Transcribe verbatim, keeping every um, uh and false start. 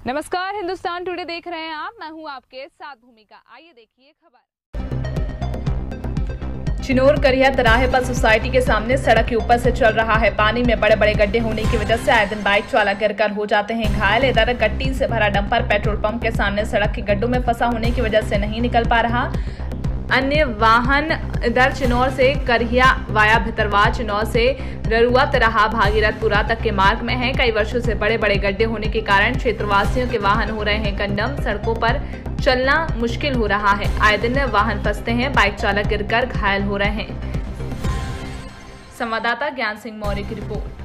नमस्कार, हिंदुस्तान टुडे देख रहे हैं आप। मैं हूं आपके साथ भूमिका। आइए देखिए खबर। चिनोर करिया तिराहे पर सोसाइटी के सामने सड़क के ऊपर से चल रहा है पानी में बड़े बड़े गड्ढे होने की वजह से आए दिन बाइक चालक गिरकर हो जाते हैं घायल। इधर गट्टी से भरा डंपर पेट्रोल पंप के सामने सड़क के गड्ढों में फंसा होने की वजह से नहीं निकल पा रहा। अन्य वाहन इधर चिनौर से करिया वाया भितरवा, चिनौर से ररुआ तिराहा भागीरथपुरा तक के मार्ग में है। कई वर्षों से बड़े बड़े गड्ढे होने के कारण क्षेत्रवासियों के वाहन हो रहे हैं कंडम, सड़कों पर चलना मुश्किल हो रहा है। आए दिन वाहन फंसते हैं, बाइक चालक गिरकर घायल हो रहे हैं। संवाददाता ज्ञान सिंह मौर्य की रिपोर्ट।